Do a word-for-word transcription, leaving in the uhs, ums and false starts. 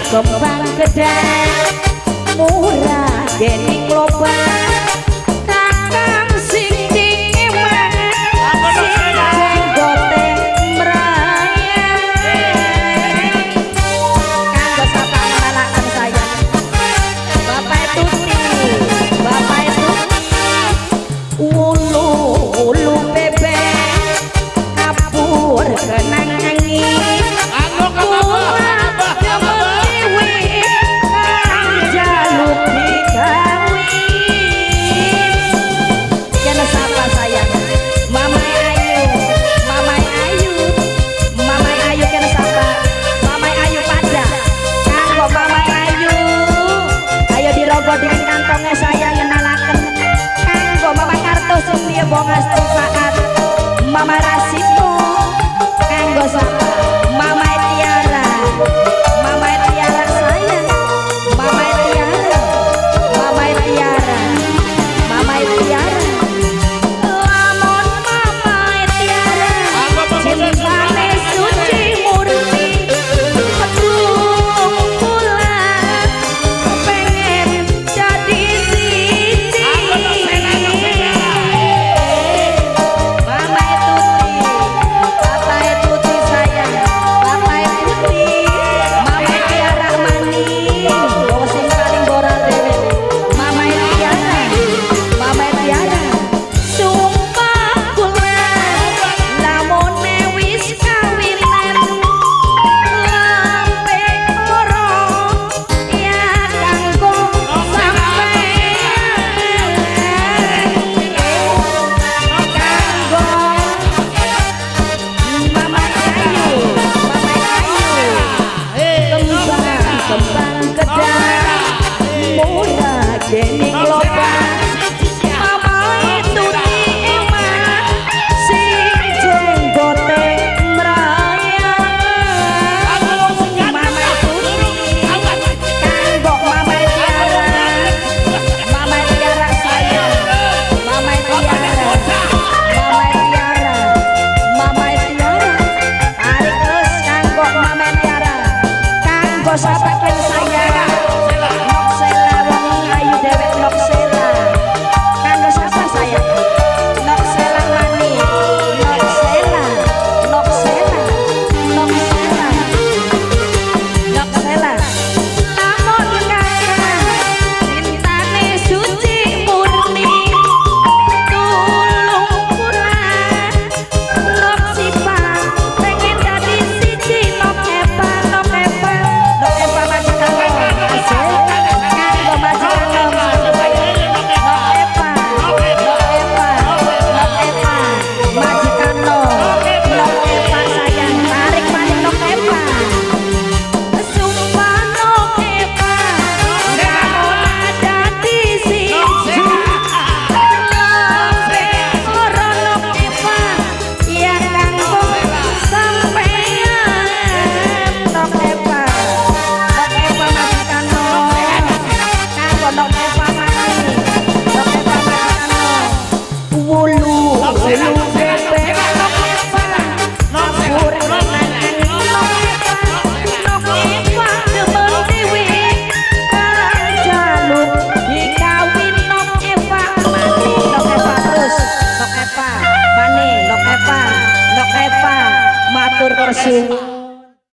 kembang gedang murah dening lobang kakang sing diewang sing jenggote mrayang kanggo sapa nalakan saya Bapak Tuti Bapak Tuti ulu ulu bebek kapur kenang angin dengan kantongnya saya ngenalaken kanggo Mama Kartos dia bongas saat Mama Rasito kanggo sapa Mama Tiara Mama Tiara saya Mama Tiara Mama Tiara Mama Tiara lamun Mama Tiara cintane suci murni pedung kula pengen jadi siji Mama Tuti Papa Tuti sayang Papa Tuti Mama Tiara maning wong sing paling boral dhewe Mama Tiara Mama Tiara sumpah kula lamun wis kawinan lampe ora ya kanggo sampeyan kanggo Mama Ayu Mama Ayu kembang kembang gedang murah dening lobang Mama Tuti emang sing jenggote mrayang Mama Tuti kanggo Mama Tiara Mama Tiara sayang Mama Tiara Mama Tiara Mama Tiara tarik terus kanggo Mama Tiara kanggo sapaken saya Noksela wong ayu dewek Noksela kanggo sapa saya Noksela mani Noksela Noksela Noksela Noksela lamun kakang cintane suci murni tulung kula nok sipa pengen dadi siji nok epa nok epa nok epa majikan asik kanggo majikan nok epa nok epa nok epa majikan nok epa sayang tarik maning nok epa sumpah nok epa lamun ada di siji lampe ora nok epa ya kanggo sampeyan nok epa nok epa majikan nok kanggo nok epa mani nok epa majikan nok wulu wulu bebek nok epa kapur kenang angin nok epa nok epa demen dewe jaluk dikawin nok epa mani nok epa terus nok epa mani nok epa nok epa matur kesuwun